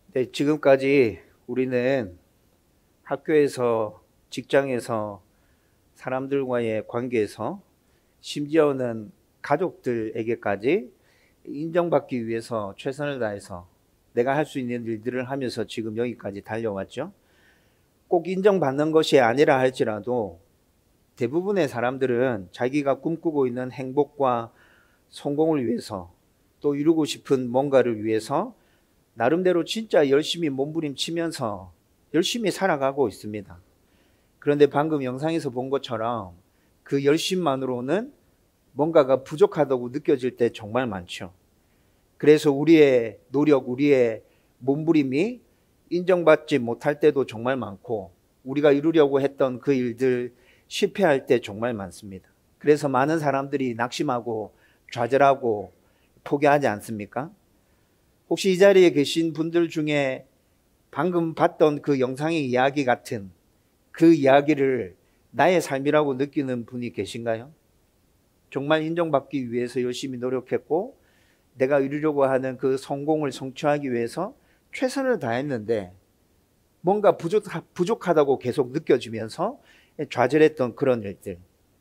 네, 지금까지 우리는 학교에서, 직장에서, 사람들과의 관계에서, 심지어는 가족들에게까지 인정받기 위해서 최선을 다해서 내가 할 수 있는 일들을 하면서 지금 여기까지 달려왔죠. 꼭 인정받는 것이 아니라 할지라도 대부분의 사람들은 자기가 꿈꾸고 있는 행복과 성공을 위해서, 또 이루고 싶은 뭔가를 위해서 나름대로 진짜 열심히 몸부림치면서 열심히 살아가고 있습니다. 그런데 방금 영상에서 본 것처럼 그 열심만으로는 뭔가가 부족하다고 느껴질 때 정말 많죠. 그래서 우리의 노력, 우리의 몸부림이 인정받지 못할 때도 정말 많고, 우리가 이루려고 했던 그 일들 실패할 때 정말 많습니다. 그래서 많은 사람들이 낙심하고 좌절하고 포기하지 않습니까? 혹시 이 자리에 계신 분들 중에 방금 봤던 그 영상의 이야기 같은 그 이야기를 나의 삶이라고 느끼는 분이 계신가요? 정말 인정받기 위해서 열심히 노력했고 내가 이루려고 하는 그 성공을 성취하기 위해서 최선을 다했는데 뭔가 부족하다고 계속 느껴지면서 좌절했던 그런 일들.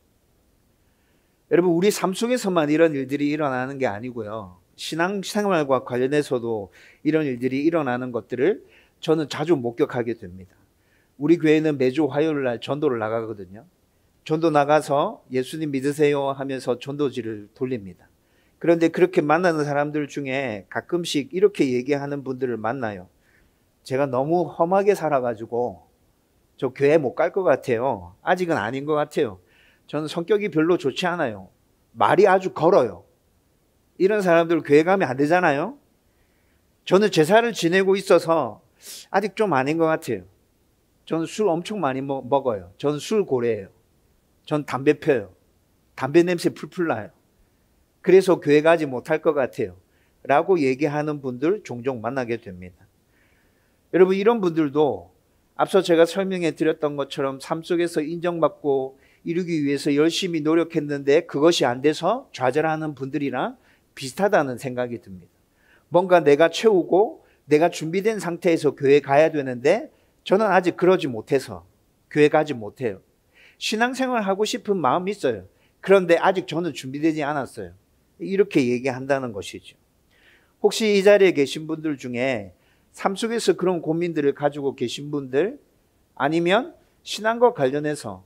여러분, 우리 삶 속에서만 이런 일들이 일어나는 게 아니고요. 신앙생활과 관련해서도 이런 일들이 일어나는 것들을 저는 자주 목격하게 됩니다. 우리 교회는 매주 화요일 날 전도를 나가거든요. 전도 나가서 예수님 믿으세요 하면서 전도지를 돌립니다. 그런데 그렇게 만나는 사람들 중에 가끔씩 이렇게 얘기하는 분들을 만나요. 제가 너무 험하게 살아가지고 저 교회 못 갈 것 같아요. 아직은 아닌 것 같아요. 저는 성격이 별로 좋지 않아요. 말이 아주 걸어요. 이런 사람들 교회 가면 안 되잖아요. 저는 제사를 지내고 있어서 아직 좀 아닌 것 같아요. 저는 술 엄청 많이 먹어요. 저는 술 고래예요. 전 담배 펴요. 담배 냄새 풀풀 나요. 그래서 교회 가지 못할 것 같아요. 라고 얘기하는 분들 종종 만나게 됩니다. 여러분, 이런 분들도 앞서 제가 설명해 드렸던 것처럼 삶 속에서 인정받고 이루기 위해서 열심히 노력했는데 그것이 안 돼서 좌절하는 분들이랑 비슷하다는 생각이 듭니다. 뭔가 내가 채우고 내가 준비된 상태에서 교회 가야 되는데 저는 아직 그러지 못해서 교회 가지 못해요. 신앙생활 하고 싶은 마음이 있어요. 그런데 아직 저는 준비되지 않았어요. 이렇게 얘기한다는 것이죠. 혹시 이 자리에 계신 분들 중에 삶 속에서 그런 고민들을 가지고 계신 분들, 아니면 신앙과 관련해서는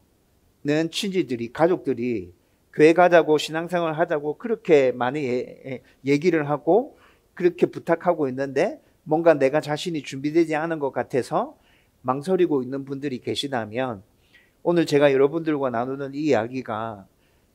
친지들이, 가족들이 교회 가자고 신앙생활 하자고 그렇게 많이 얘기를 하고 그렇게 부탁하고 있는데 뭔가 내가 자신이 준비되지 않은 것 같아서 망설이고 있는 분들이 계시다면 오늘 제가 여러분들과 나누는 이 이야기가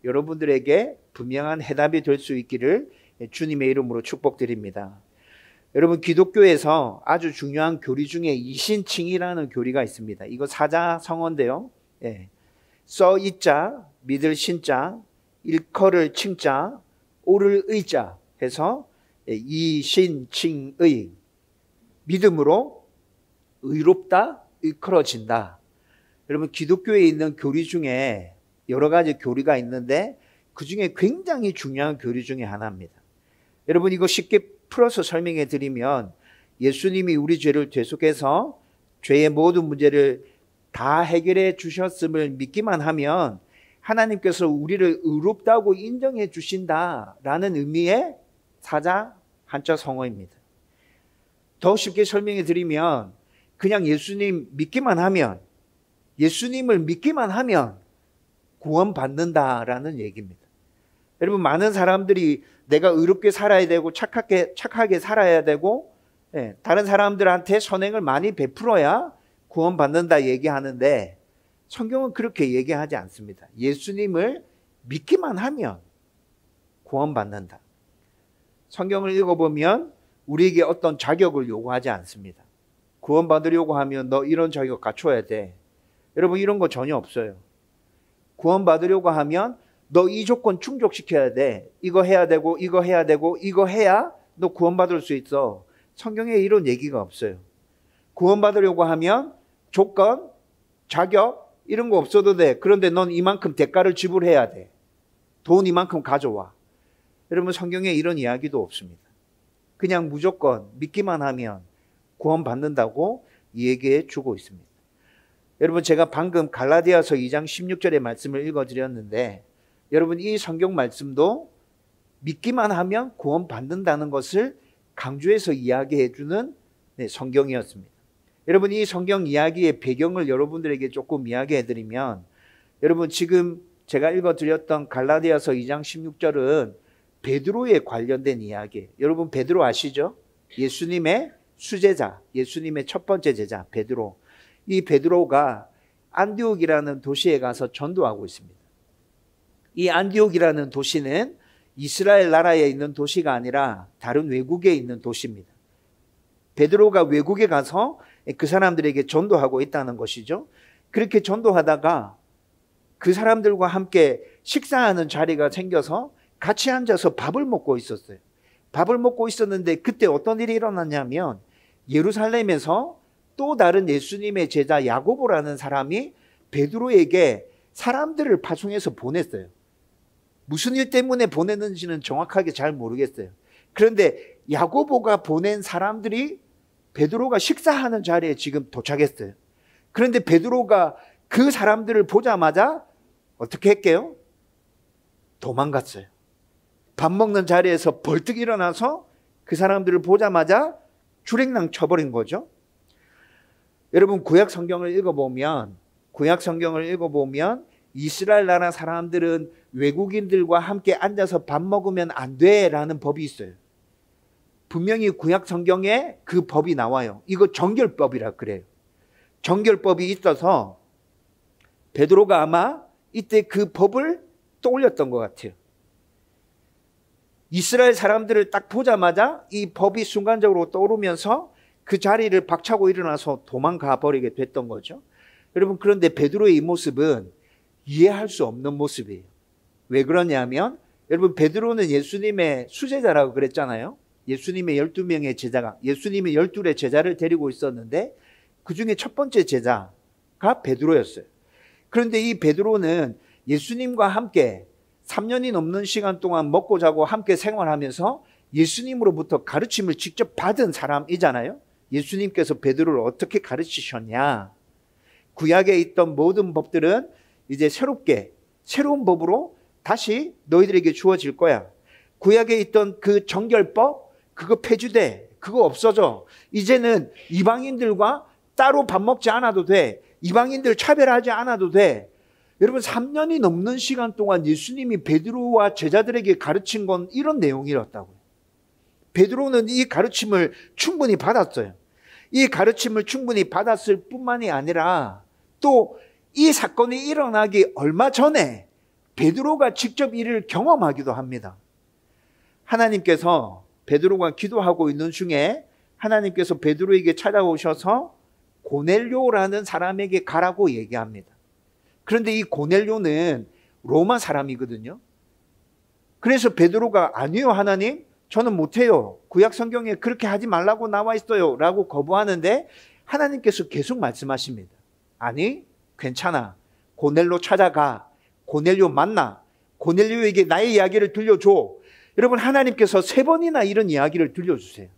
여러분들에게 분명한 해답이 될 수 있기를 주님의 이름으로 축복드립니다. 여러분, 기독교에서 아주 중요한 교리 중에 이신칭이라는 교리가 있습니다. 이거 사자성어인데요. 예. 써 이자, 믿을 신자, 일컬을 칭자, 옳을 의자 해서 이신칭의, 믿음으로 의롭다, 일컬어진다. 여러분, 기독교에 있는 교리 중에 여러 가지 교리가 있는데 그 중에 굉장히 중요한 교리 중에 하나입니다. 여러분, 이거 쉽게 풀어서 설명해 드리면 예수님이 우리 죄를 대속해서 죄의 모든 문제를 다 해결해 주셨음을 믿기만 하면 하나님께서 우리를 의롭다고 인정해 주신다라는 의미의 사자 한자 성어입니다. 더 쉽게 설명해 드리면 그냥 예수님을 믿기만 하면 구원받는다라는 얘기입니다. 여러분, 많은 사람들이 내가 의롭게 살아야 되고 착하게 살아야 되고 다른 사람들한테 선행을 많이 베풀어야 구원받는다 얘기하는데 성경은 그렇게 얘기하지 않습니다. 예수님을 믿기만 하면 구원받는다. 성경을 읽어보면 우리에게 어떤 자격을 요구하지 않습니다. 구원받으려고 하면 너 이런 자격 갖춰야 돼. 여러분, 이런 거 전혀 없어요. 구원받으려고 하면 너 이 조건 충족시켜야 돼. 이거 해야 되고 이거 해야 되고 이거 해야 너 구원받을 수 있어. 성경에 이런 얘기가 없어요. 구원받으려고 하면 조건, 자격 이런 거 없어도 돼. 그런데 넌 이만큼 대가를 지불해야 돼. 돈 이만큼 가져와. 여러분, 성경에 이런 이야기도 없습니다. 그냥 무조건 믿기만 하면 구원받는다고 얘기해 주고 있습니다. 여러분, 제가 방금 갈라디아서 2장 16절의 말씀을 읽어드렸는데, 여러분, 이 성경 말씀도 믿기만 하면 구원받는다는 것을 강조해서 이야기해 주는 성경이었습니다. 여러분, 이 성경 이야기의 배경을 여러분들에게 조금 이야기해 드리면, 여러분, 지금 제가 읽어드렸던 갈라디아서 2장 16절은 베드로에 관련된 이야기예요. 여러분, 베드로 아시죠? 예수님의 수제자, 예수님의 첫 번째 제자 베드로. 이 베드로가 안디옥이라는 도시에 가서 전도하고 있습니다. 이 안디옥이라는 도시는 이스라엘 나라에 있는 도시가 아니라 다른 외국에 있는 도시입니다. 베드로가 외국에 가서 그 사람들에게 전도하고 있다는 것이죠. 그렇게 전도하다가 그 사람들과 함께 식사하는 자리가 생겨서 같이 앉아서 밥을 먹고 있었어요. 밥을 먹고 있었는데 그때 어떤 일이 일어났냐면, 예루살렘에서 또 다른 예수님의 제자 야고보라는 사람이 베드로에게 사람들을 파송해서 보냈어요. 무슨 일 때문에 보냈는지는 정확하게 잘 모르겠어요. 그런데 야고보가 보낸 사람들이 베드로가 식사하는 자리에 지금 도착했어요. 그런데 베드로가 그 사람들을 보자마자 어떻게 했게요? 도망갔어요. 밥 먹는 자리에서 벌떡 일어나서 그 사람들을 보자마자 주랭랑 쳐버린 거죠. 여러분, 구약 성경을 읽어보면 이스라엘 나라 사람들은 외국인들과 함께 앉아서 밥 먹으면 안 돼라는 법이 있어요. 분명히 구약 성경에 그 법이 나와요. 이거 정결법이라 그래요. 정결법이 있어서 베드로가 아마 이때 그 법을 떠올렸던 것 같아요. 이스라엘 사람들을 딱 보자마자 이 법이 순간적으로 떠오르면서 그 자리를 박차고 일어나서 도망가 버리게 됐던 거죠. 여러분, 그런데 베드로의 이 모습은 이해할 수 없는 모습이에요. 왜 그러냐면, 여러분, 베드로는 예수님의 수제자라고 그랬잖아요. 예수님의 12명의 제자가, 예수님의 12의 제자를 데리고 있었는데 그 중에 첫 번째 제자가 베드로였어요. 그런데 이 베드로는 예수님과 함께 3년이 넘는 시간 동안 먹고 자고 함께 생활하면서 예수님으로부터 가르침을 직접 받은 사람이잖아요. 예수님께서 베드로를 어떻게 가르치셨냐? 구약에 있던 모든 법들은 이제 새로운 법으로 다시 너희들에게 주어질 거야. 구약에 있던 그 정결법, 그거 폐지돼. 그거 없어져. 이제는 이방인들과 따로 밥 먹지 않아도 돼. 이방인들 차별하지 않아도 돼. 여러분, 3년이 넘는 시간 동안 예수님이 베드로와 제자들에게 가르친 건 이런 내용이었다고요. 베드로는 이 가르침을 충분히 받았어요. 이 가르침을 충분히 받았을 뿐만이 아니라 또 이 사건이 일어나기 얼마 전에 베드로가 직접 이를 경험하기도 합니다. 하나님께서 베드로가 기도하고 있는 중에 하나님께서 베드로에게 찾아오셔서 고넬료라는 사람에게 가라고 얘기합니다. 그런데 이 고넬료는 로마 사람이거든요. 그래서 베드로가 아니요, 하나님, 저는 못해요. 구약 성경에 그렇게 하지 말라고 나와 있어요 라고 거부하는데 하나님께서 계속 말씀하십니다. 아니, 괜찮아. 고넬료 찾아가. 고넬료 만나. 고넬료에게 나의 이야기를 들려줘. 여러분, 하나님께서 3번이나 이런 이야기를 들려주세요.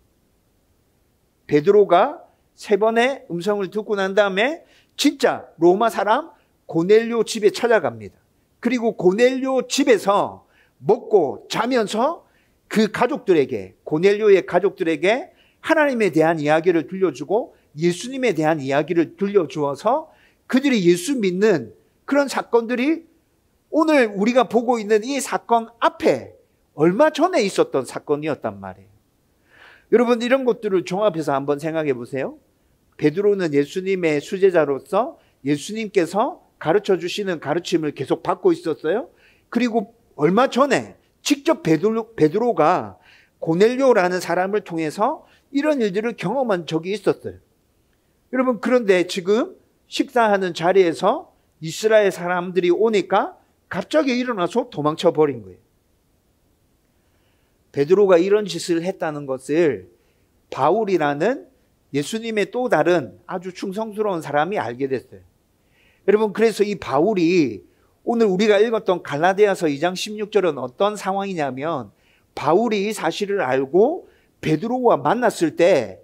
베드로가 3번의 음성을 듣고 난 다음에 진짜 로마 사람 고넬료 집에 찾아갑니다. 그리고 고넬료 집에서 먹고 자면서 그 가족들에게, 고넬료의 가족들에게 하나님에 대한 이야기를 들려주고 예수님에 대한 이야기를 들려주어서 그들이 예수 믿는 그런 사건들이 오늘 우리가 보고 있는 이 사건 앞에 얼마 전에 있었던 사건이었단 말이에요. 여러분, 이런 것들을 종합해서 한번 생각해 보세요. 베드로는 예수님의 수제자로서 예수님께서 가르쳐 주시는 가르침을 계속 받고 있었어요. 그리고 얼마 전에 직접 베드로가 고넬료라는 사람을 통해서 이런 일들을 경험한 적이 있었어요. 여러분, 그런데 지금 식사하는 자리에서 이스라엘 사람들이 오니까 갑자기 일어나서 도망쳐 버린 거예요. 베드로가 이런 짓을 했다는 것을 바울이라는 예수님의 또 다른 아주 충성스러운 사람이 알게 됐어요. 여러분, 그래서 이 바울이 오늘 우리가 읽었던 갈라디아서 2장 16절은 어떤 상황이냐면 바울이 이 사실을 알고 베드로와 만났을 때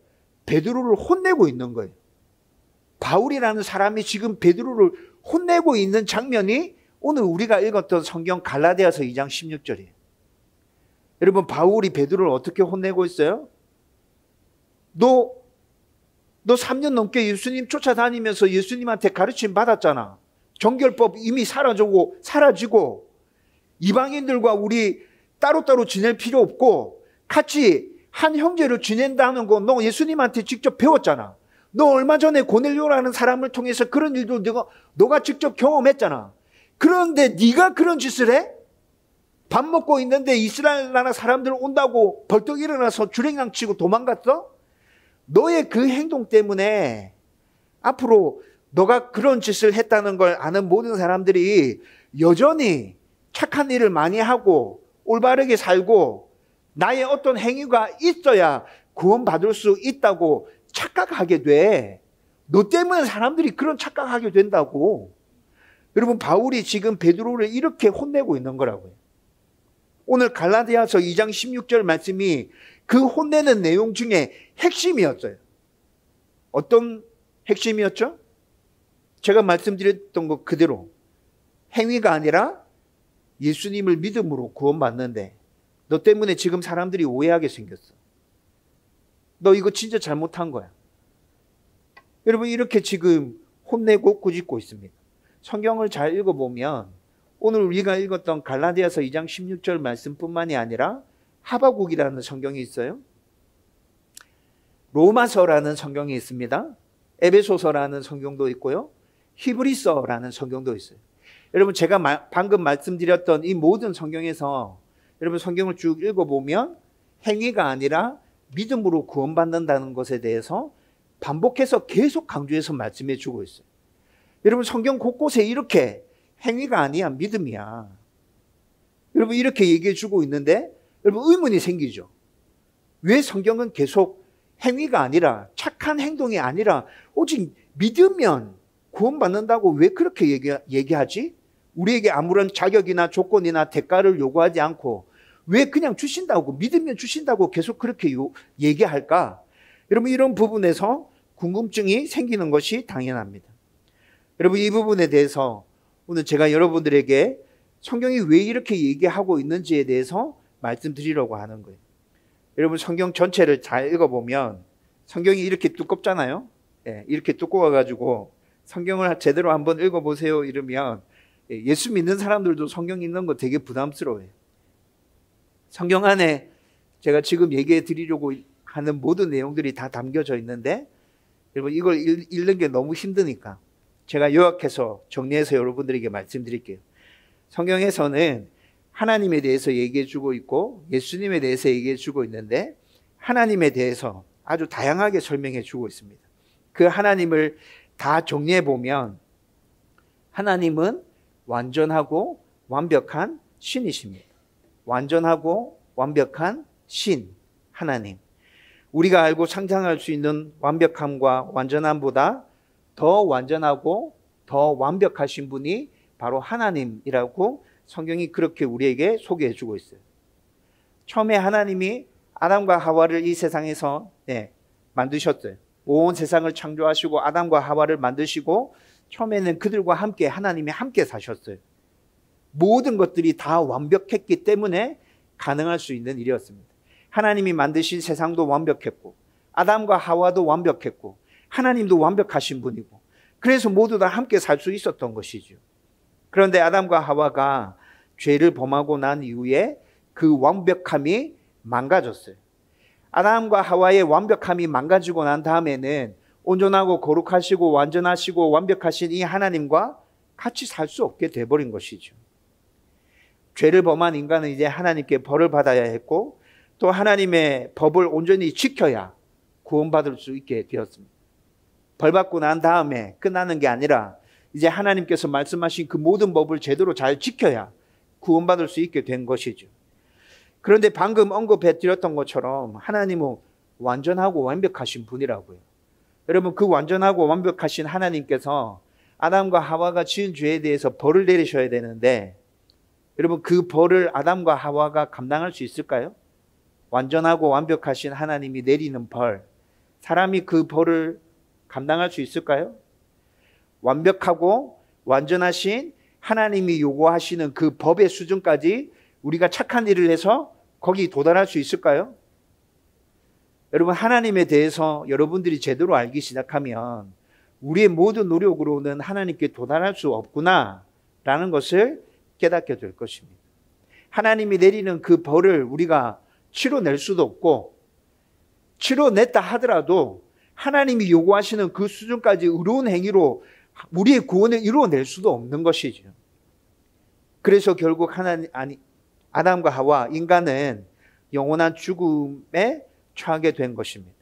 베드로를 혼내고 있는 거예요. 바울이라는 사람이 지금 베드로를 혼내고 있는 장면이 오늘 우리가 읽었던 성경 갈라디아서 2장 16절이에요. 여러분, 바울이 베드로를 어떻게 혼내고 있어요? 너 3년 넘게 예수님 쫓아다니면서 예수님한테 가르침 받았잖아. 정결법 이미 사라지고 이방인들과 우리 따로따로 지낼 필요 없고 같이 한 형제로 지낸다는 거 너 예수님한테 직접 배웠잖아. 너 얼마 전에 고넬료라는 사람을 통해서 그런 일도 너가 직접 경험했잖아. 그런데 네가 그런 짓을 해? 밥 먹고 있는데 이스라엘 나라 사람들 온다고 벌떡 일어나서 주랭랑 치고 도망갔어? 너의 그 행동 때문에 앞으로 너가 그런 짓을 했다는 걸 아는 모든 사람들이 여전히 착한 일을 많이 하고 올바르게 살고 나의 어떤 행위가 있어야 구원받을 수 있다고 착각하게 돼. 너 때문에 사람들이 그런 착각하게 된다고. 여러분, 바울이 지금 베드로를 이렇게 혼내고 있는 거라고요. 오늘 갈라디아서 2장 16절 말씀이 그 혼내는 내용 중에 핵심이었어요. 어떤 핵심이었죠? 제가 말씀드렸던 것 그대로 행위가 아니라 예수님을 믿음으로 구원받는데 너 때문에 지금 사람들이 오해하게 생겼어. 너 이거 진짜 잘못한 거야. 여러분, 이렇게 지금 혼내고 꾸짖고 있습니다. 성경을 잘 읽어보면 오늘 우리가 읽었던 갈라디아서 2장 16절 말씀뿐만이 아니라 하바국이라는 성경이 있어요. 로마서라는 성경이 있습니다. 에베소서라는 성경도 있고요. 히브리서라는 성경도 있어요. 여러분, 제가 방금 말씀드렸던 이 모든 성경에서 여러분 성경을 쭉 읽어보면 행위가 아니라 믿음으로 구원받는다는 것에 대해서 반복해서 계속 강조해서 말씀해 주고 있어요. 여러분, 성경 곳곳에 이렇게 행위가 아니야, 믿음이야. 여러분, 이렇게 얘기해 주고 있는데 여러분, 의문이 생기죠. 왜 성경은 계속 행위가 아니라 착한 행동이 아니라 오직 믿으면 구원받는다고 왜 그렇게 얘기하지? 우리에게 아무런 자격이나 조건이나 대가를 요구하지 않고 왜 그냥 주신다고, 믿으면 주신다고 계속 그렇게 얘기할까? 여러분, 이런 부분에서 궁금증이 생기는 것이 당연합니다. 여러분, 이 부분에 대해서 오늘 제가 여러분들에게 성경이 왜 이렇게 얘기하고 있는지에 대해서 말씀드리려고 하는 거예요. 여러분, 성경 전체를 잘 읽어보면 성경이 이렇게 두껍잖아요. 이렇게 두꺼워가지고 성경을 제대로 한번 읽어보세요 이러면 예수 믿는 사람들도 성경 읽는 거 되게 부담스러워요. 성경 안에 제가 지금 얘기해 드리려고 하는 모든 내용들이 다 담겨져 있는데 여러분, 이걸 읽는 게 너무 힘드니까 제가 요약해서 정리해서 여러분들에게 말씀드릴게요. 성경에서는 하나님에 대해서 얘기해 주고 있고 예수님에 대해서 얘기해 주고 있는데 하나님에 대해서 아주 다양하게 설명해 주고 있습니다. 그 하나님을 다 정리해 보면 하나님은 완전하고 완벽한 신이십니다. 완전하고 완벽한 신, 하나님. 우리가 알고 상상할 수 있는 완벽함과 완전함보다 더 완전하고 더 완벽하신 분이 바로 하나님이라고 성경이 그렇게 우리에게 소개해 주고 있어요. 처음에 하나님이 아담과 하와를 이 세상에서 만드셨어요. 온 세상을 창조하시고 아담과 하와를 만드시고 처음에는 그들과 함께 하나님이 함께 사셨어요. 모든 것들이 다 완벽했기 때문에 가능할 수 있는 일이었습니다. 하나님이 만드신 세상도 완벽했고 아담과 하와도 완벽했고 하나님도 완벽하신 분이고 그래서 모두 다 함께 살 수 있었던 것이죠. 그런데 아담과 하와가 죄를 범하고 난 이후에 그 완벽함이 망가졌어요. 아담과 하와의 완벽함이 망가지고 난 다음에는 온전하고 거룩하시고 완전하시고 완벽하신 이 하나님과 같이 살 수 없게 돼버린 것이죠. 죄를 범한 인간은 이제 하나님께 벌을 받아야 했고 또 하나님의 법을 온전히 지켜야 구원받을 수 있게 되었습니다. 벌 받고 난 다음에 끝나는 게 아니라 이제 하나님께서 말씀하신 그 모든 법을 제대로 잘 지켜야 구원받을 수 있게 된 것이죠. 그런데 방금 언급해 드렸던 것처럼 하나님은 완전하고 완벽하신 분이라고요. 여러분, 그 완전하고 완벽하신 하나님께서 아담과 하와가 지은 죄에 대해서 벌을 내리셔야 되는데 여러분, 그 벌을 아담과 하와가 감당할 수 있을까요? 완전하고 완벽하신 하나님이 내리는 벌, 사람이 그 벌을 감당할 수 있을까요? 완벽하고 완전하신 하나님이 요구하시는 그 법의 수준까지 우리가 착한 일을 해서 거기 도달할 수 있을까요? 여러분, 하나님에 대해서 여러분들이 제대로 알기 시작하면 우리의 모든 노력으로는 하나님께 도달할 수 없구나라는 것을 깨닫게 될 것입니다. 하나님이 내리는 그 벌을 우리가 치러낼 수도 없고, 치러냈다 하더라도 하나님이 요구하시는 그 수준까지 의로운 행위로 우리의 구원을 이루어낼 수도 없는 것이죠. 그래서 결국 아담과 하와, 인간은 영원한 죽음에 처하게 된 것입니다.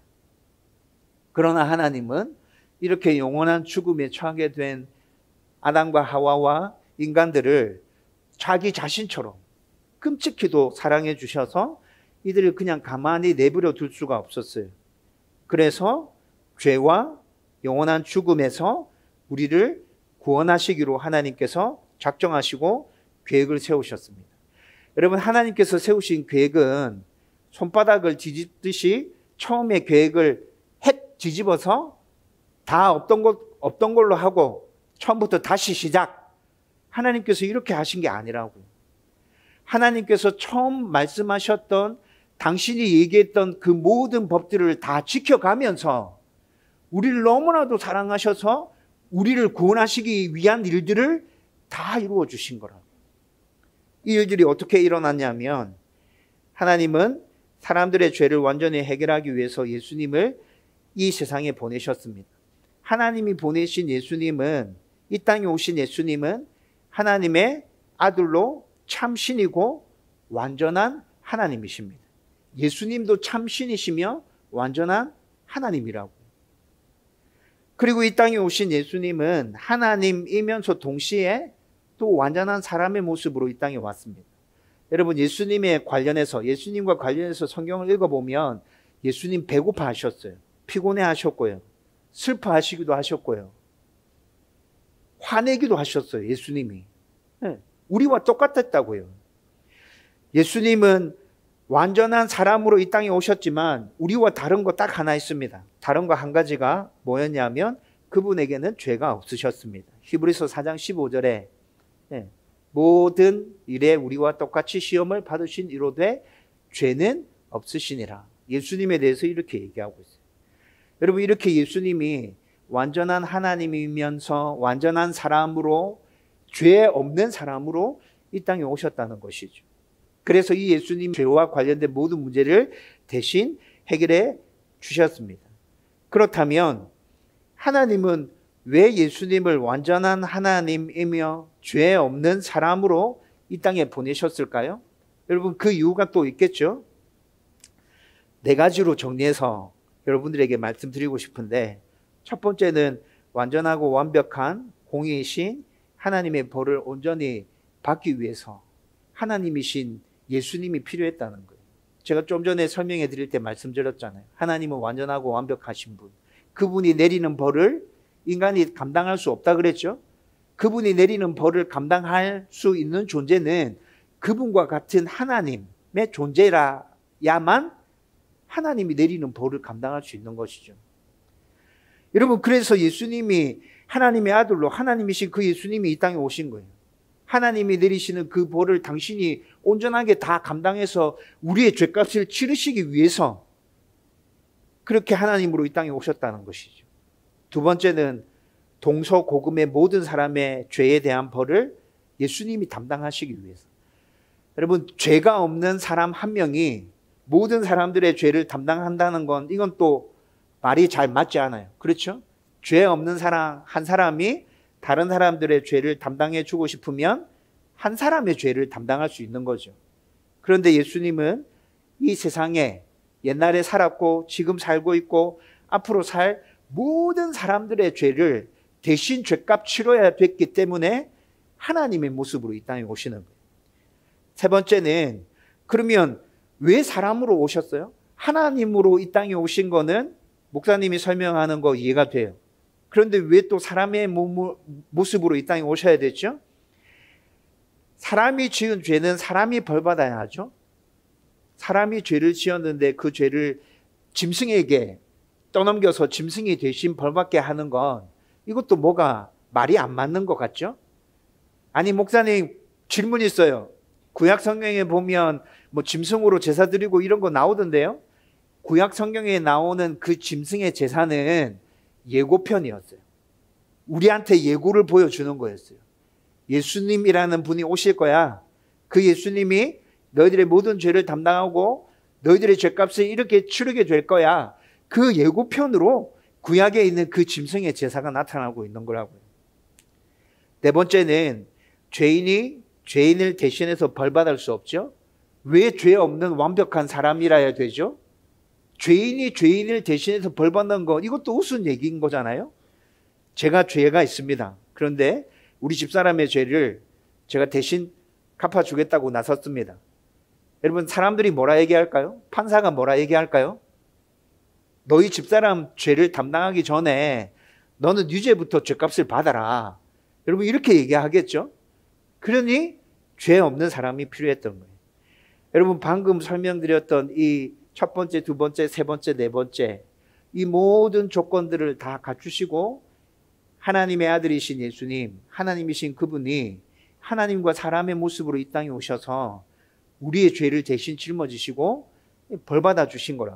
그러나 하나님은 이렇게 영원한 죽음에 처하게 된 아담과 하와와 인간들을 자기 자신처럼 끔찍히도 사랑해 주셔서 이들을 그냥 가만히 내버려 둘 수가 없었어요. 그래서 죄와 영원한 죽음에서 우리를 구원하시기로 하나님께서 작정하시고 계획을 세우셨습니다. 여러분, 하나님께서 세우신 계획은 손바닥을 뒤집듯이 처음에 계획을 핵 뒤집어서 다 없던 걸로 하고 처음부터 다시 시작. 하나님께서 이렇게 하신 게 아니라고요. 하나님께서 처음 말씀하셨던, 당신이 얘기했던 그 모든 법들을 다 지켜가면서 우리를 너무나도 사랑하셔서 우리를 구원하시기 위한 일들을 다 이루어 주신 거라고요. 이 일들이 어떻게 일어났냐면, 하나님은 사람들의 죄를 완전히 해결하기 위해서 예수님을 이 세상에 보내셨습니다. 하나님이 보내신 예수님은, 이 땅에 오신 예수님은 하나님의 아들로 참신이고 완전한 하나님이십니다. 예수님도 참신이시며 완전한 하나님이라고. 그리고 이 땅에 오신 예수님은 하나님이면서 동시에 또 완전한 사람의 모습으로 이 땅에 왔습니다. 여러분, 예수님과 관련해서 성경을 읽어보면 예수님 배고파 하셨어요. 피곤해 하셨고요. 슬퍼하시기도 하셨고요. 화내기도 하셨어요. 예수님이. 우리와 똑같았다고요. 예수님은 완전한 사람으로 이 땅에 오셨지만 우리와 다른 거 딱 하나 있습니다. 다른 거 한 가지가 뭐였냐면 그분에게는 죄가 없으셨습니다. 히브리서 4장 15절에 모든 일에 우리와 똑같이 시험을 받으신 이로되 죄는 없으시니라. 예수님에 대해서 이렇게 얘기하고 있어요. 여러분, 이렇게 예수님이 완전한 하나님이면서 완전한 사람으로, 죄 없는 사람으로 이 땅에 오셨다는 것이죠. 그래서 이 예수님 죄와 관련된 모든 문제를 대신 해결해 주셨습니다. 그렇다면 하나님은 왜 예수님을 완전한 하나님이며 죄 없는 사람으로 이 땅에 보내셨을까요? 여러분, 그 이유가 또 있겠죠? 4가지로 정리해서 여러분들에게 말씀드리고 싶은데, 첫 번째는 완전하고 완벽한 공의이신 하나님의 벌을 온전히 받기 위해서 하나님이신 예수님이 필요했다는 거예요. 제가 좀 전에 설명해 드릴 때 말씀드렸잖아요. 하나님은 완전하고 완벽하신 분. 그분이 내리는 벌을 인간이 감당할 수 없다 그랬죠. 그분이 내리는 벌을 감당할 수 있는 존재는 그분과 같은 하나님의 존재라야만 하나님이 내리는 벌을 감당할 수 있는 것이죠. 여러분, 그래서 예수님이 하나님의 아들로, 하나님이신 그 예수님이 이 땅에 오신 거예요. 하나님이 내리시는 그 벌을 당신이 온전하게 다 감당해서 우리의 죄값을 치르시기 위해서 그렇게 하나님으로 이 땅에 오셨다는 것이죠. 두 번째는 동서고금의 모든 사람의 죄에 대한 벌을 예수님이 담당하시기 위해서. 여러분, 죄가 없는 사람 한 명이 모든 사람들의 죄를 담당한다는 건, 이건 또 말이 잘 맞지 않아요. 그렇죠? 죄 없는 사람 한 사람이 다른 사람들의 죄를 담당해 주고 싶으면 한 사람의 죄를 담당할 수 있는 거죠. 그런데 예수님은 이 세상에 옛날에 살았고 지금 살고 있고 앞으로 살 모든 사람들의 죄를 대신 죄값 치러야 됐기 때문에 하나님의 모습으로 이 땅에 오시는 거예요. 세 번째는, 그러면 왜 사람으로 오셨어요? 하나님으로 이 땅에 오신 거는 목사님이 설명하는 거 이해가 돼요. 그런데 왜 또 사람의 모습으로 이 땅에 오셔야 됐죠? 사람이 지은 죄는 사람이 벌받아야 하죠. 사람이 죄를 지었는데 그 죄를 짐승에게 떠넘겨서 짐승이 대신 벌받게 하는 건 이것도 뭐가 말이 안 맞는 것 같죠? 아니, 목사님 질문 있어요. 구약 성경에 보면 뭐 짐승으로 제사 드리고 이런 거 나오던데요. 구약 성경에 나오는 그 짐승의 제사는 예고편이었어요. 우리한테 예고를 보여주는 거였어요. 예수님이라는 분이 오실 거야. 그 예수님이 너희들의 모든 죄를 담당하고 너희들의 죄값을 이렇게 치르게 될 거야. 그 예고편으로 구약에 있는 그 짐승의 제사가 나타나고 있는 거라고요. 네 번째는 죄인이 죄인을 대신해서 벌받을 수 없죠. 왜 죄 없는 완벽한 사람이라야 되죠? 죄인이 죄인을 대신해서 벌받는 거, 이것도 우스운 얘기인 거잖아요. 제가 죄가 있습니다. 그런데 우리 집사람의 죄를 제가 대신 갚아주겠다고 나섰습니다. 여러분, 사람들이 뭐라 얘기할까요? 판사가 뭐라 얘기할까요? 너희 집사람 죄를 담당하기 전에 너는 유죄부터 죄값을 받아라. 여러분, 이렇게 얘기하겠죠? 그러니 죄 없는 사람이 필요했던 거예요. 여러분, 방금 설명드렸던 이 첫 번째, 두 번째, 세 번째, 네 번째, 이 모든 조건들을 다 갖추시고 하나님의 아들이신 예수님, 하나님이신 그분이 하나님과 사람의 모습으로 이 땅에 오셔서 우리의 죄를 대신 짊어지시고 벌받아 주신 거라고요.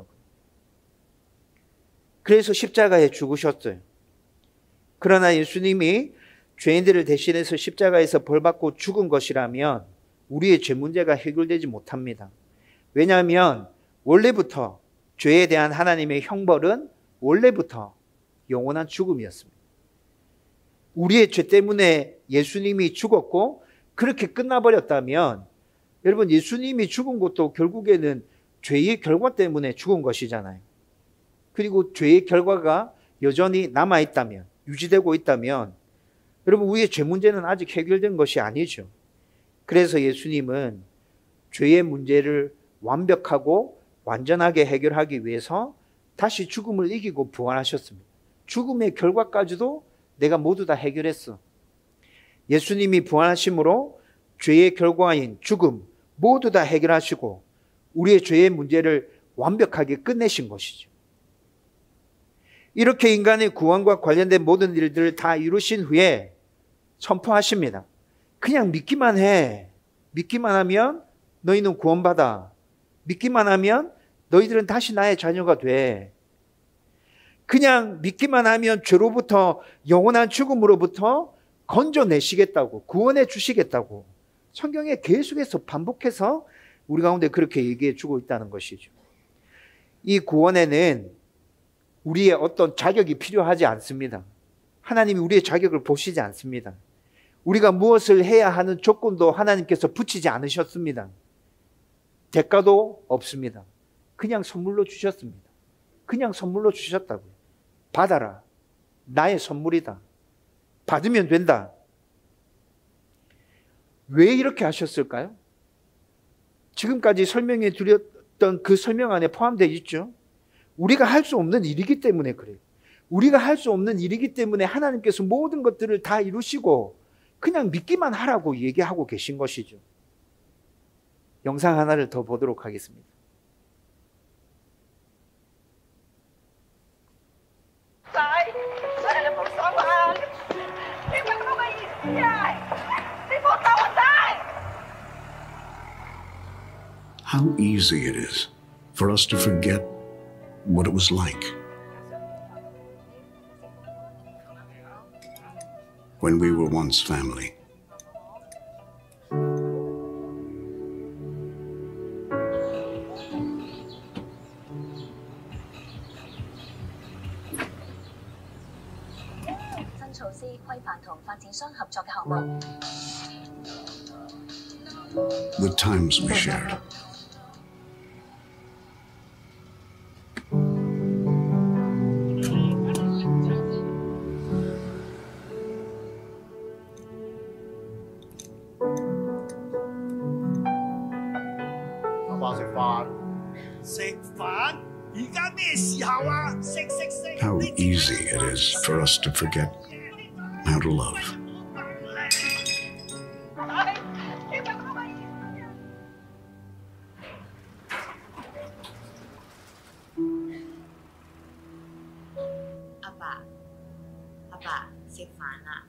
그래서 십자가에 죽으셨어요. 그러나 예수님이 죄인들을 대신해서 십자가에서 벌받고 죽은 것이라면 우리의 죄 문제가 해결되지 못합니다. 왜냐하면 원래부터 죄에 대한 하나님의 형벌은 원래부터 영원한 죽음이었습니다. 우리의 죄 때문에 예수님이 죽었고 그렇게 끝나버렸다면 여러분, 예수님이 죽은 것도 결국에는 죄의 결과 때문에 죽은 것이잖아요. 그리고 죄의 결과가 여전히 남아있다면, 유지되고 있다면 여러분, 우리의 죄 문제는 아직 해결된 것이 아니죠. 그래서 예수님은 죄의 문제를 완벽하고 완전하게 해결하기 위해서 다시 죽음을 이기고 부활하셨습니다. 죽음의 결과까지도 내가 모두 다 해결했어. 예수님이 부활하심으로 죄의 결과인 죽음 모두 다 해결하시고 우리의 죄의 문제를 완벽하게 끝내신 것이죠. 이렇게 인간의 구원과 관련된 모든 일들을 다 이루신 후에 선포하십니다. 그냥 믿기만 해. 믿기만 하면 너희는 구원받아. 믿기만 하면 너희들은 다시 나의 자녀가 돼. 그냥 믿기만 하면 죄로부터, 영원한 죽음으로부터 건져내시겠다고, 구원해 주시겠다고 성경에 계속해서 반복해서 우리 가운데 그렇게 얘기해 주고 있다는 것이죠. 이 구원에는 우리의 어떤 자격이 필요하지 않습니다. 하나님이 우리의 자격을 보시지 않습니다. 우리가 무엇을 해야 하는 조건도 하나님께서 붙이지 않으셨습니다. 대가도 없습니다. 그냥 선물로 주셨습니다. 그냥 선물로 주셨다고요. 받아라. 나의 선물이다. 받으면 된다. 왜 이렇게 하셨을까요? 지금까지 설명해 드렸던 그 설명 안에 포함되어 있죠. 우리가 할 수 없는 일이기 때문에 그래요. 우리가 할 수 없는 일이기 때문에 하나님께서 모든 것들을 다 이루시고 그냥 믿기만 하라고 얘기하고 계신 것이죠. 영상 하나를 더 보도록 하겠습니다. How easy it is for us to forget what it was like when we were once family. The times we shared. How easy it is for us to forget how to love. 爸，阿爸食飯啦。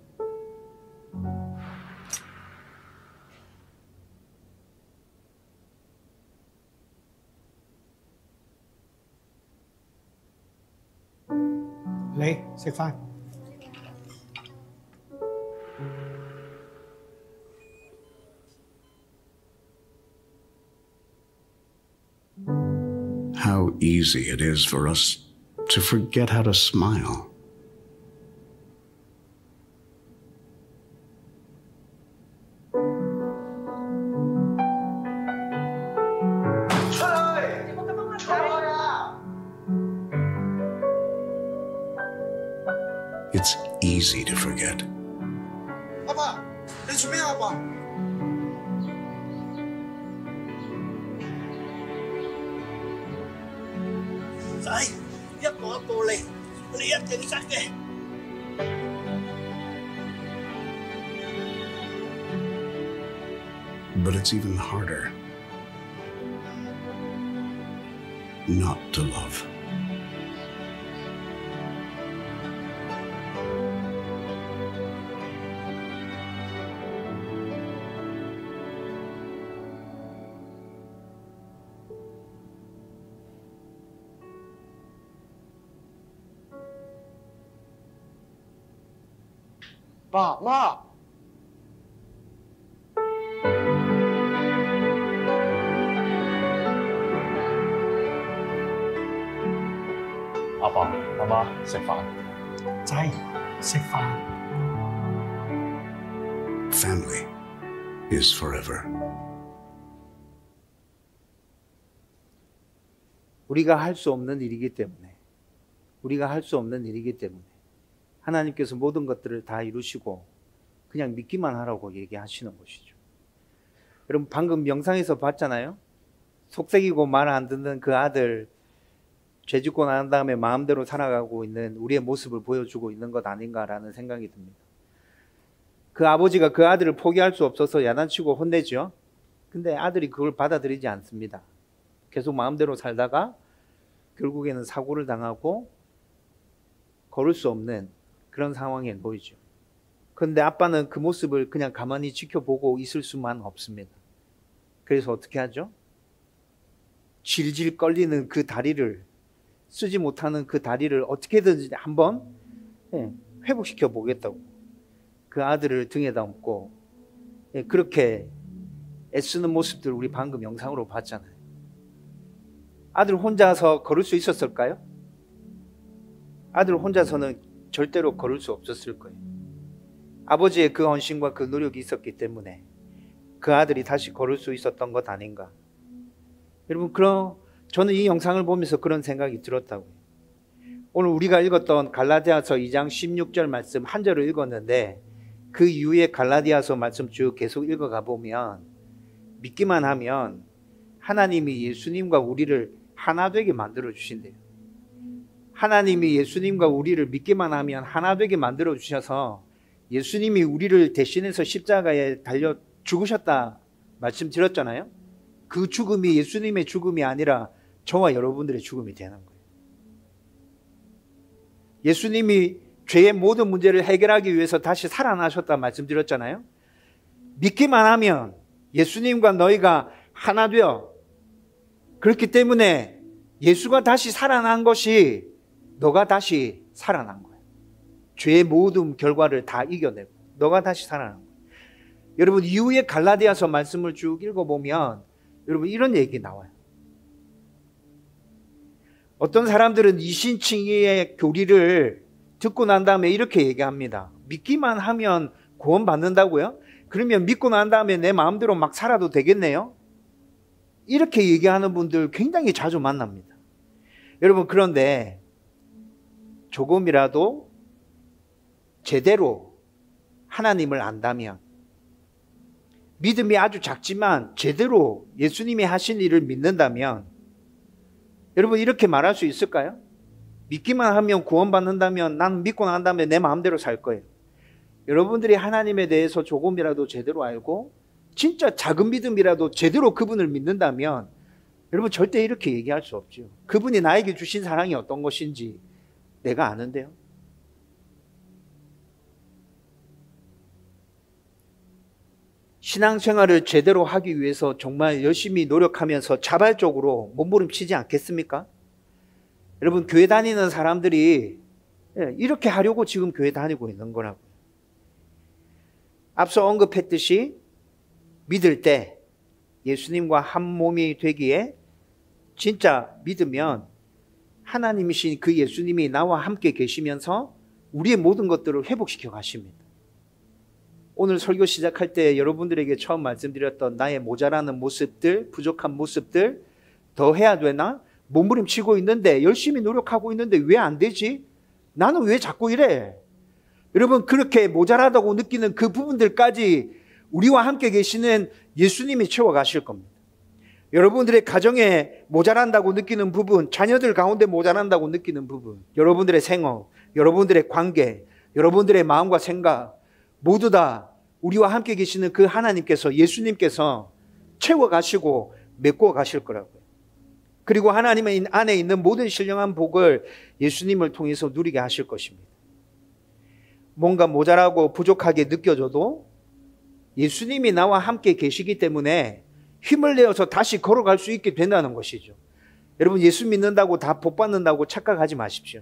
嚟食飯。 How easy it is for us to forget how to smile. It's easy to forget. 阿爸，你做咩啊？阿爸， 仔，一步一步嚟，你一定得嘅。 But it's even harder not to love. 爸媽， 阿爸阿媽食飯。 仔食飯。 Family is forever. 우리가 할 수 없는 일이기 때문에 하나님께서 모든 것들을 다 이루시고 그냥 믿기만 하라고 얘기하시는 것이죠. 여러분 방금 영상에서 봤잖아요. 속삭이고 말 안 듣는 그 아들, 죄 짓고 난 다음에 마음대로 살아가고 있는 우리의 모습을 보여주고 있는 것 아닌가라는 생각이 듭니다. 그 아버지가 그 아들을 포기할 수 없어서 야단치고 혼내죠. 근데 아들이 그걸 받아들이지 않습니다. 계속 마음대로 살다가 결국에는 사고를 당하고 걸을 수 없는 그런 상황에 놓이죠. 그런데 아빠는 그 모습을 그냥 가만히 지켜보고 있을 수만 없습니다. 그래서 어떻게 하죠? 질질 끌리는 그 다리를, 쓰지 못하는 그 다리를 어떻게든지 한번 회복시켜 보겠다고 그 아들을 등에다 얹고 그렇게 애쓰는 모습들 우리 방금 영상으로 봤잖아요. 아들 혼자서 걸을 수 있었을까요? 아들 혼자서는 절대로 걸을 수 없었을 거예요. 아버지의 그 헌신과 그 노력이 있었기 때문에 그 아들이 다시 걸을 수 있었던 것 아닌가. 여러분, 저는 이 영상을 보면서 그런 생각이 들었다고요. 오늘 우리가 읽었던 갈라디아서 2장 16절 말씀 한 절을 읽었는데 그 이후에 갈라디아서 말씀 쭉 계속 읽어가 보면 믿기만 하면 하나님이 예수님과 우리를 하나 되게 만들어 주신대요. 하나님이 예수님과 우리를 믿기만 하면 하나 되게 만들어 주셔서 예수님이 우리를 대신해서 십자가에 달려 죽으셨다 말씀드렸잖아요. 그 죽음이 예수님의 죽음이 아니라 저와 여러분들의 죽음이 되는 거예요. 예수님이 죄의 모든 문제를 해결하기 위해서 다시 살아나셨다 말씀드렸잖아요. 믿기만 하면 예수님과 너희가 하나 되어, 그렇기 때문에 예수가 다시 살아난 것이 너가 다시 살아난 거예요. 죄의 모든 결과를 다 이겨내고 너가 다시 살아난 거예요. 여러분 이후에 갈라디아서 말씀을 쭉 읽어보면 여러분 이런 얘기 나와요. 어떤 사람들은 이신칭의의 교리를 듣고 난 다음에 이렇게 얘기합니다. 믿기만 하면 구원 받는다고요? 그러면 믿고 난 다음에 내 마음대로 막 살아도 되겠네요? 이렇게 얘기하는 분들 굉장히 자주 만납니다. 여러분 그런데 조금이라도 제대로 하나님을 안다면, 믿음이 아주 작지만 제대로 예수님이 하신 일을 믿는다면 여러분 이렇게 말할 수 있을까요? 믿기만 하면 구원받는다면 난 믿고 난 다음에 내 마음대로 살 거예요. 여러분들이 하나님에 대해서 조금이라도 제대로 알고 진짜 작은 믿음이라도 제대로 그분을 믿는다면 여러분 절대 이렇게 얘기할 수 없죠. 그분이 나에게 주신 사랑이 어떤 것인지, 내가 아는데요. 신앙생활을 제대로 하기 위해서 정말 열심히 노력하면서 자발적으로 몸부림치지 않겠습니까? 여러분, 교회 다니는 사람들이 이렇게 하려고 지금 교회 다니고 있는 거라고요. 앞서 언급했듯이 믿을 때 예수님과 한 몸이 되기에 진짜 믿으면 하나님이신 그 예수님이 나와 함께 계시면서 우리의 모든 것들을 회복시켜 가십니다. 오늘 설교 시작할 때 여러분들에게 처음 말씀드렸던 나의 모자라는 모습들, 부족한 모습들 더 해야 되나? 몸부림치고 있는데, 열심히 노력하고 있는데 왜 안 되지? 나는 왜 자꾸 이래? 여러분, 그렇게 모자라다고 느끼는 그 부분들까지 우리와 함께 계시는 예수님이 채워가실 겁니다. 여러분들의 가정에 모자란다고 느끼는 부분, 자녀들 가운데 모자란다고 느끼는 부분, 여러분들의 생업, 여러분들의 관계, 여러분들의 마음과 생각 모두 다 우리와 함께 계시는 그 하나님께서, 예수님께서 채워가시고 메꿔 가실 거라고요. 그리고 하나님의 안에 있는 모든 신령한 복을 예수님을 통해서 누리게 하실 것입니다. 뭔가 모자라고 부족하게 느껴져도 예수님이 나와 함께 계시기 때문에 힘을 내어서 다시 걸어갈 수 있게 된다는 것이죠. 여러분, 예수 믿는다고 다 복 받는다고 착각하지 마십시오.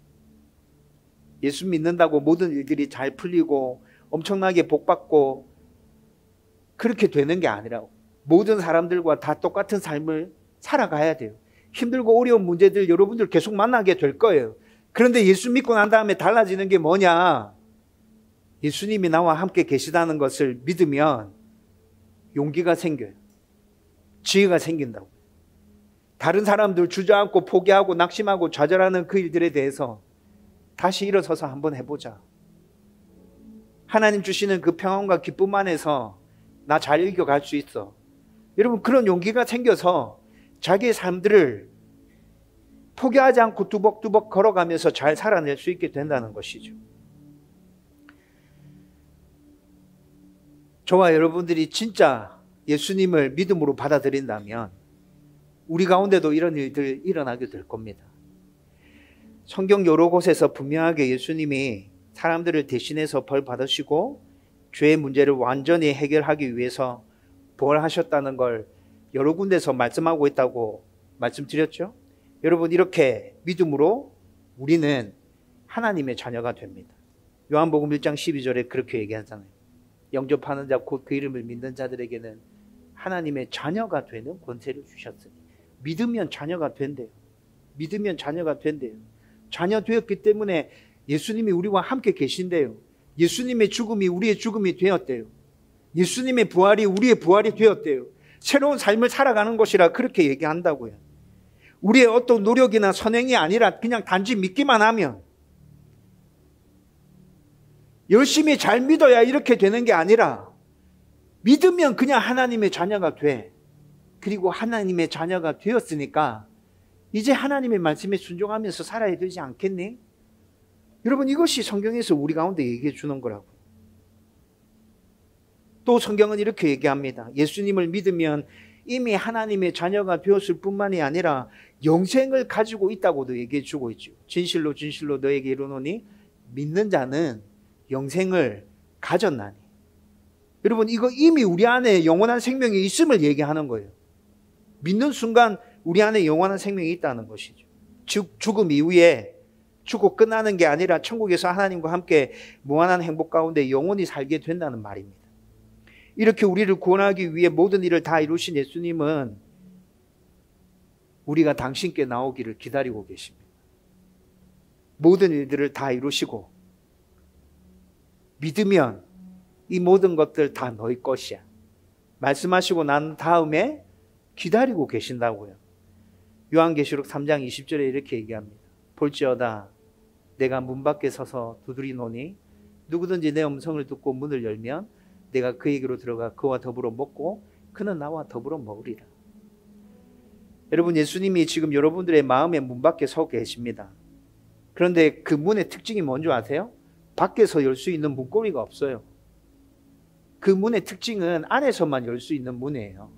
예수 믿는다고 모든 일들이 잘 풀리고 엄청나게 복 받고 그렇게 되는 게 아니라 모든 사람들과 다 똑같은 삶을 살아가야 돼요. 힘들고 어려운 문제들 여러분들 계속 만나게 될 거예요. 그런데 예수 믿고 난 다음에 달라지는 게 뭐냐? 예수님이 나와 함께 계시다는 것을 믿으면 용기가 생겨요. 지혜가 생긴다고. 다른 사람들 주저앉고 포기하고 낙심하고 좌절하는 그 일들에 대해서 다시 일어서서 한번 해보자. 하나님 주시는 그 평안과 기쁨 안에서 나 잘 이겨갈 수 있어. 여러분, 그런 용기가 생겨서 자기의 삶들을 포기하지 않고 뚜벅뚜벅 걸어가면서 잘 살아낼 수 있게 된다는 것이죠. 저와 여러분들이 진짜 예수님을 믿음으로 받아들인다면 우리 가운데도 이런 일들이 일어나게 될 겁니다. 성경 여러 곳에서 분명하게 예수님이 사람들을 대신해서 벌 받으시고 죄의 문제를 완전히 해결하기 위해서 부활하셨다는 걸 여러 군데서 말씀하고 있다고 말씀드렸죠. 여러분, 이렇게 믿음으로 우리는 하나님의 자녀가 됩니다. 요한복음 1장 12절에 그렇게 얘기하잖아요. 영접하는 자 곧 그 이름을 믿는 자들에게는 하나님의 자녀가 되는 권세를 주셨으니. 믿으면 자녀가 된대요. 믿으면 자녀가 된대요. 자녀 되었기 때문에 예수님이 우리와 함께 계신대요. 예수님의 죽음이 우리의 죽음이 되었대요. 예수님의 부활이 우리의 부활이 되었대요. 새로운 삶을 살아가는 것이라 그렇게 얘기한다고요. 우리의 어떤 노력이나 선행이 아니라 그냥 단지 믿기만 하면, 열심히 잘 믿어야 이렇게 되는 게 아니라 믿으면 그냥 하나님의 자녀가 돼. 그리고 하나님의 자녀가 되었으니까 이제 하나님의 말씀에 순종하면서 살아야 되지 않겠니? 여러분, 이것이 성경에서 우리 가운데 얘기해 주는 거라고요. 또 성경은 이렇게 얘기합니다. 예수님을 믿으면 이미 하나님의 자녀가 되었을 뿐만이 아니라 영생을 가지고 있다고도 얘기해 주고 있죠. 진실로 진실로 너에게 이르노니 믿는 자는 영생을 가졌나니. 여러분, 이거 이미 우리 안에 영원한 생명이 있음을 얘기하는 거예요. 믿는 순간 우리 안에 영원한 생명이 있다는 것이죠. 즉 죽음 이후에 죽고 끝나는 게 아니라 천국에서 하나님과 함께 무한한 행복 가운데 영원히 살게 된다는 말입니다. 이렇게 우리를 구원하기 위해 모든 일을 다 이루신 예수님은 우리가 당신께 나오기를 기다리고 계십니다. 모든 일들을 다 이루시고 믿으면 이 모든 것들 다 너희 것이야. 말씀하시고 난 다음에 기다리고 계신다고요. 요한계시록 3장 20절에 이렇게 얘기합니다. 볼지어다 내가 문 밖에 서서 두드리노니 누구든지 내 음성을 듣고 문을 열면 내가 그에게로 들어가 그와 더불어 먹고 그는 나와 더불어 먹으리라. 여러분, 예수님이 지금 여러분들의 마음의 문 밖에 서 계십니다. 그런데 그 문의 특징이 뭔지 아세요? 밖에서 열 수 있는 문고리가 없어요. 그 문의 특징은 안에서만 열 수 있는 문이에요.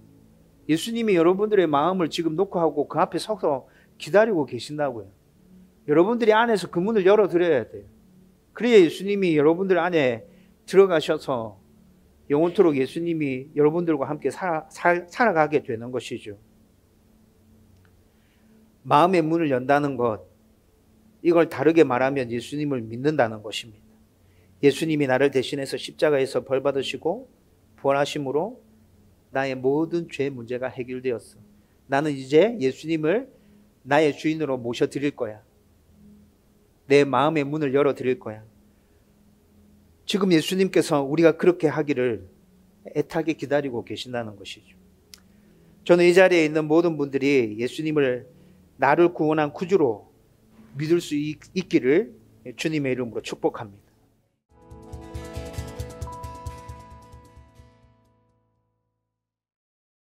예수님이 여러분들의 마음을 지금 놓고 하고 그 앞에 서서 기다리고 계신다고요. 여러분들이 안에서 그 문을 열어드려야 돼요. 그래야 예수님이 여러분들 안에 들어가셔서 영원토록 예수님이 여러분들과 함께 살아가게 되는 것이죠. 마음의 문을 연다는 것, 이걸 다르게 말하면 예수님을 믿는다는 것입니다. 예수님이 나를 대신해서 십자가에서 벌 받으시고 부활하심으로 나의 모든 죄 문제가 해결되었어. 나는 이제 예수님을 나의 주인으로 모셔드릴 거야. 내 마음의 문을 열어드릴 거야. 지금 예수님께서 우리가 그렇게 하기를 애타게 기다리고 계신다는 것이죠. 저는 이 자리에 있는 모든 분들이 예수님을 나를 구원한 구주로 믿을 수 있기를 주님의 이름으로 축복합니다.